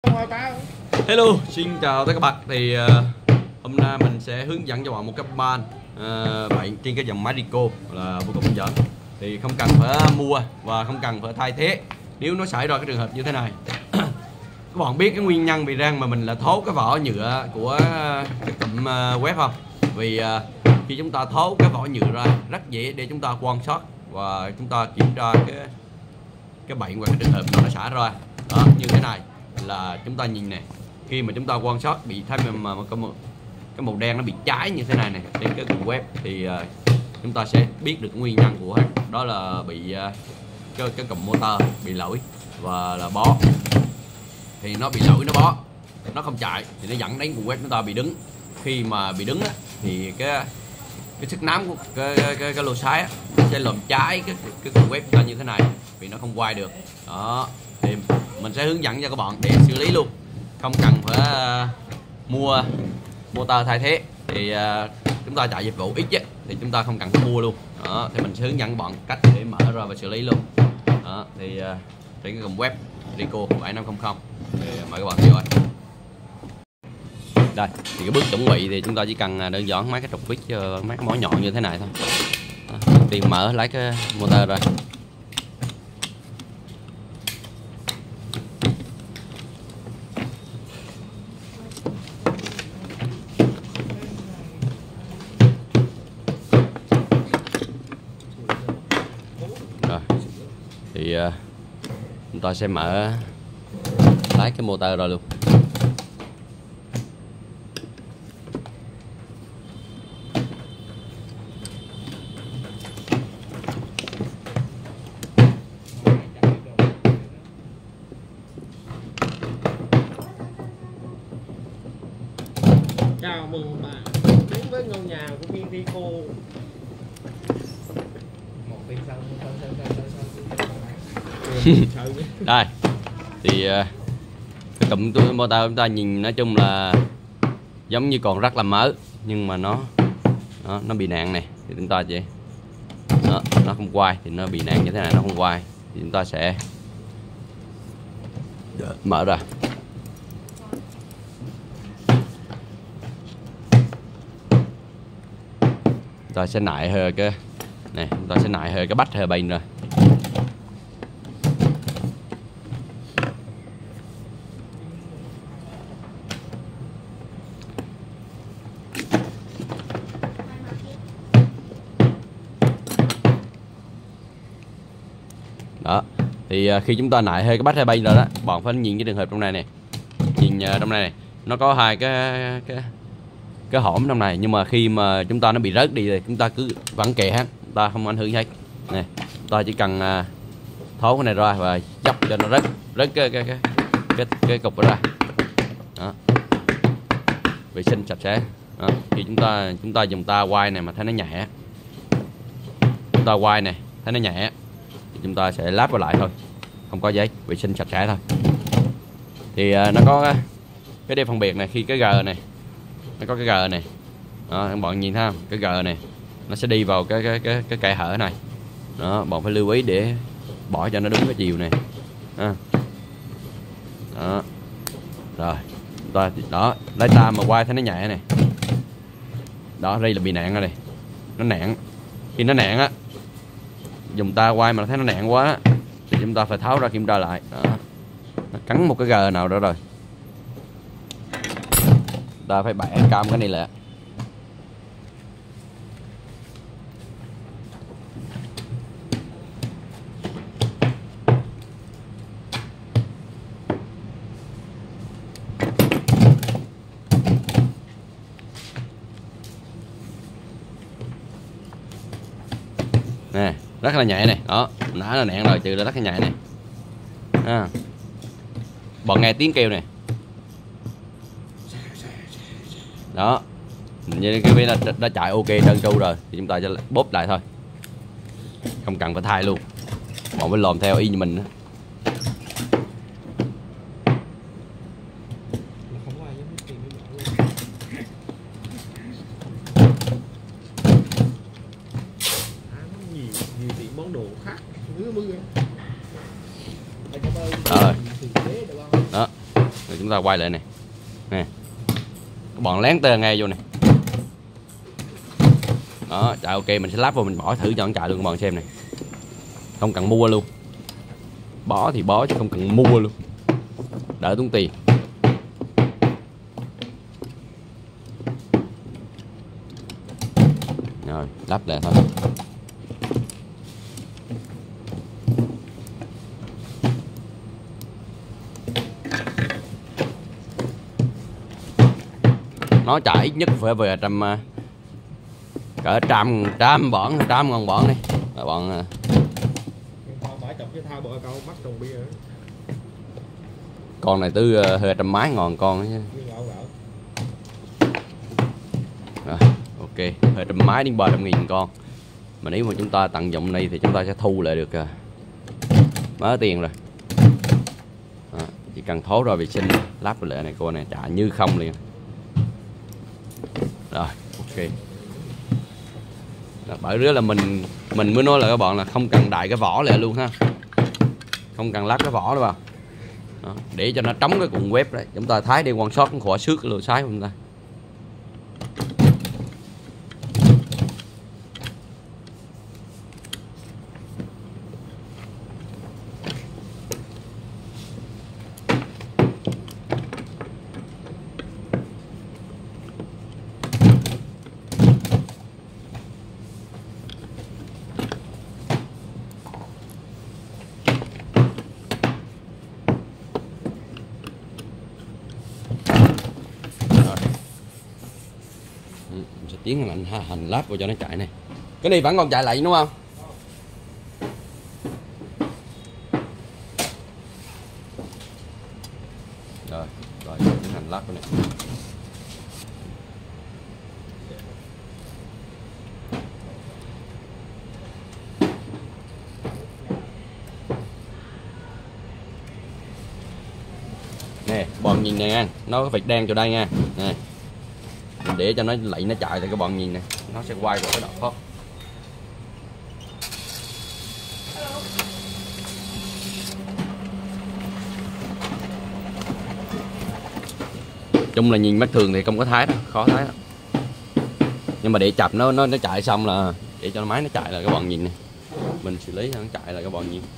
Hello, xin chào tất cả các bạn. Thì hôm nay mình sẽ hướng dẫn cho bạn một cái van bạn trên cái dòng máy Rico là vô cùng đơn giản. Thì không cần phải mua và không cần phải thay thế nếu nó xảy ra cái trường hợp như thế này. Các bạn biết cái nguyên nhân vì rằng mà mình là tháo cái vỏ nhựa của cái cụm web không? Vì khi chúng ta tháo cái vỏ nhựa ra rất dễ để chúng ta quan sát và chúng ta kiểm tra cái bệnh và cái trường hợp nó xảy ra. Đó, như thế này là chúng ta nhìn nè, khi mà chúng ta quan sát bị thấy mà cái màu đen nó bị cháy như thế này này trên cái cụm web thì chúng ta sẽ biết được nguyên nhân của đó là bị cái cụm motor bị lỗi và là bó. Thì nó bị lỗi, nó bó, nó không chạy thì nó dẫn đến cụm web chúng ta bị đứng. Khi mà bị đứng á, thì cái sức nóng của cái lô xái á, nó sẽ làm cháy cái cụm web chúng ta như thế này vì nó không quay được. Đó, thì mình sẽ hướng dẫn cho các bạn để xử lý luôn, không cần phải mua motor thay thế. Thì chúng ta chạy dịch vụ ít ấy, thì chúng ta không cần phải mua luôn. Đó, thì mình sẽ hướng dẫn các bạn cách để mở ra và xử lý luôn. Đó, thì trên cái cụm web Rico 7500 thì mời các bạn theo dõi. Đây thì cái bước chuẩn bị thì chúng ta chỉ cần đơn giản mấy cái trục vít, mấy cái mỏ nhọn như thế này thôi. Đầu tiên mở lấy cái motor ra. Rồi thì chúng ta sẽ mở lấy cái motor ra luôn. Chào mừng bạn đến với ngôi nhà của viên Rico. Một bên sau. Đây thì cái cụm motor chúng ta nhìn nói chung là giống như còn rất là mới, nhưng mà nó bị nạn này thì chúng ta chỉ nó không quay, thì nó bị nạn như thế này, nó không quay thì chúng ta sẽ mở ra. Chúng ta sẽ nại hơi cái này, chúng ta sẽ nại hơi cái bách hơi bên rồi. Đó, thì khi chúng ta nại hơi cái bách hai bay rồi đó, bạn phải nhìn cái trường hợp trong này nè, nhìn trong này này, nó có hai cái hõm trong này, nhưng mà khi mà chúng ta nó bị rớt đi thì chúng ta cứ vẫn kệ hết, chúng ta không ảnh hưởng gì hết. Này, chúng ta chỉ cần tháo cái này ra và dốc cho nó rớt cái cục ra. Đó, vệ sinh sạch sẽ. Đó, khi chúng ta dùng ta quay này mà thấy nó nhẹ, chúng ta quay này thấy nó nhẹ thì chúng ta sẽ láp vào lại thôi, không có giấy, vệ sinh sạch sẽ thôi. Thì nó có cái đeo phân biệt này, khi cái G này nó có cái G này. Đó, các bạn nhìn thấy không, cái G này nó sẽ đi vào cái kẽ hở này. Đó, bạn phải lưu ý để bỏ cho nó đúng cái chiều này. Đó, rồi đó, lấy ta mà quay thấy nó nhẹ này. Đó, đây là bị nạn rồi này, nó nạn. Khi nó nạn á, dùng ta quay mà thấy nó nạn quá thì chúng ta phải tháo ra kiểm tra lại. Đó, nó cắn một cái G nào đó rồi, ta phải bẻ cam cái này lại. Nè, rất là nhẹ này. Đó, nãy là nạn rồi, trừ ra rất là nhẹ này. Bọn nghe tiếng kêu này. Đó, như cái bên đã chạy ok trơn tru rồi thì chúng ta sẽ bóp lại thôi, không cần phải thay luôn, bọn phải làm theo y như mình đó. Rồi đó, Rồi chúng ta quay lại này nè, các bạn lén tơ ngay vô này đó, chạy ok. Mình sẽ lắp vào, mình bỏ thử cho nó chạy luôn các bạn xem này, không cần mua luôn, bỏ thì bỏ chứ không cần mua luôn, đỡ tốn tiền. Rồi lắp lại thôi. Nó chạy ít nhất phải về cỡ trăm ngàn bọn đi các bạn. Bãi chọc cái thao bờ câu bắt trồng bia. Con này từ hơi trăm mấy ngàn con chứ. Rồi, ok, hơi trăm mấy đến 300.000 con. Mà nếu mà chúng ta tận dụng này thì chúng ta sẽ thu lại được mấy tiền rồi. Đó, chỉ cần tháo ra vệ sinh lắp lại này, cô này chạy như không liền. Rồi ok. Bởi rứa là mình mới nói là các bạn là không cần đại cái vỏ lại luôn ha, không cần lắp cái vỏ đâu vào. Đó, để cho nó trống cái cuộn web đấy, chúng ta thái đi quan sát cũng khỏi xước cái lỗ sái của chúng ta. Tiến hành lắp vào cho nó chạy này. Cái này vẫn còn chạy lại đúng không? Rồi tiến hành lắp cái này. Nè, bọn nhìn này nha, nó có vạch đen chỗ đây nha. Nè. Mình để cho nó lạy nó chạy thì các bạn nhìn này, nó sẽ quay vào cái đoạn thoát. Chung là nhìn mắt thường thì không có thái đâu, khó thái đâu. Nhưng mà để chập nó chạy xong là để cho máy nó chạy là các bạn nhìn này. Mình xử lý nó chạy là các bạn nhìn.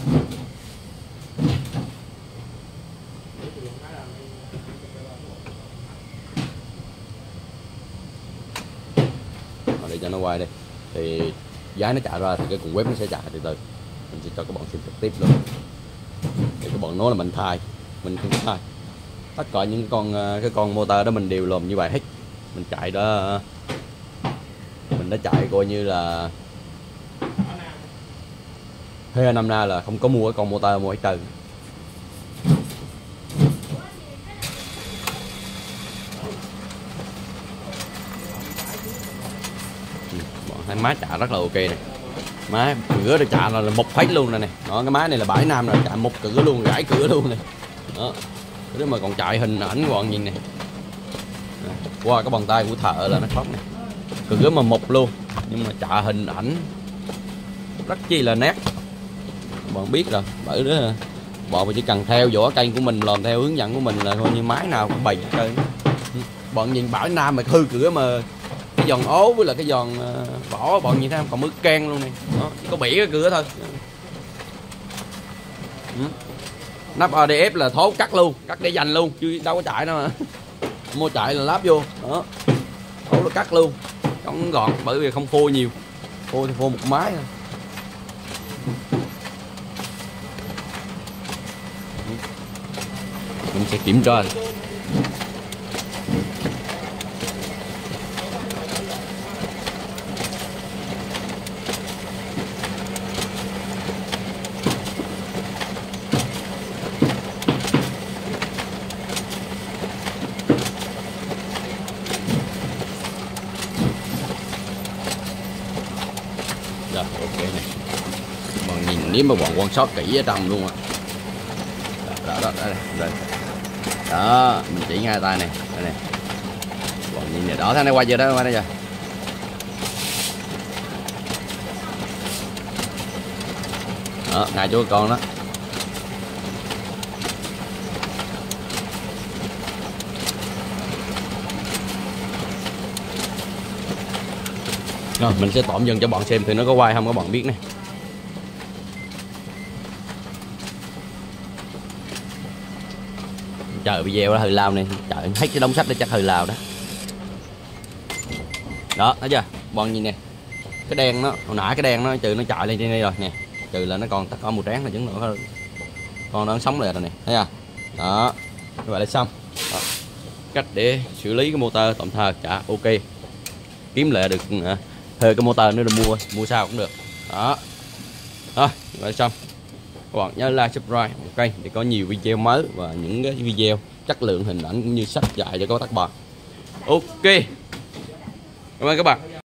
Để cho nó quay đây thì giá nó chạy ra thì cái cuộn web nó sẽ chạy từ từ. Mình sẽ cho các bạn xem trực tiếp luôn để các bạn nói là mình thay, mình không thay. Tất cả những cái con motor đó mình đều làm như vậy hết. Mình chạy đó, mình đã chạy coi như là hơi năm nay là không có mua cái con motor mua hết trơn. Hai má chạy rất là ok này, má cửa được chạy là một phách luôn này. Đó, cái máy này là 7 năm rồi, chạy một cửa luôn, gãy cửa luôn này. Đó, nếu mà còn chạy hình ảnh của bạn nhìn này, qua cái bàn tay của thợ là nó khóc này, cửa mà một luôn, nhưng mà chạy hình ảnh rất chi là nét. Bạn biết rồi, bởi đó bọn chỉ cần theo dõi kênh của mình, làm theo hướng dẫn của mình là coi như máy nào cũng bày chơi. Bọn nhìn 7 năm mà hư cửa mà cái giòn ố với là cái giòn vỏ bọn nhìn thấy không, còn mới can luôn này. Đó, chỉ có bể cái cửa thôi. Nắp ADF là thố cắt luôn, cắt để dành luôn chứ đâu có chạy đâu mà. Mua chạy là lắp vô đó, thố nó cắt luôn, không gọn bởi vì không phô nhiều, phô thì phô một máy thôi. Mình sẽ kiểm tra. Rồi ok này, bạn nhìn nếu mà bạn quan sát kỹ ở trong luôn á. Đó, đây. Đó, mình chỉ ngay tay này, đây này. Bạn nhìn này, đó, thằng này quay chưa đó, quay đây chưa. Đó, ngay chỗ con đó. Rồi mình sẽ tóm dần cho bọn xem thì nó có quay không, các bạn biết nè. Trời video đó hơi lao này, trời hết cái đống sách đó chắc hơi lao đó. Đó, thấy chưa? Bọn nhìn nè. Cái đen nó, hồi nãy cái đen nó trừ nó chạy lên trên đây rồi nè. Trừ là nó còn tất cả màu trắng là chứng nữa. Con nó sống lại rồi nè, thấy chưa? Đó. Như vậy là xong. Đó. Cách để xử lý cái motor tạm thời chả ok. Kiếm lại được thuê cái motor nữa rồi mua sao cũng được. Đó. Thôi, như vậy là xong. Các bạn nhớ like, subscribe một kênh để có nhiều video mới và những cái video chất lượng hình ảnh cũng như sách dạy cho các bạn. Ok. Cảm ơn các bạn.